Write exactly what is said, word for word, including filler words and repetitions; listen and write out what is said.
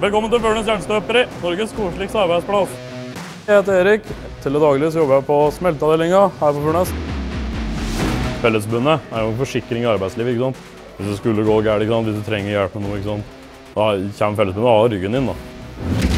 Velkommen til Børnes Jernstøperi, Norges koseligste arbeidsplass. Jeg heter Erik. Til daglig så jobber jeg på smelteavdelinga her på Furnes. Fellesbundet er jo en forsikring i arbeidslivet, ikke sant? Hvis det skulle gå galt, ikke sant? Hvis du trenger hjelp med noe, ikke sant? Da kommer Fellesbundet av ryggen din, da.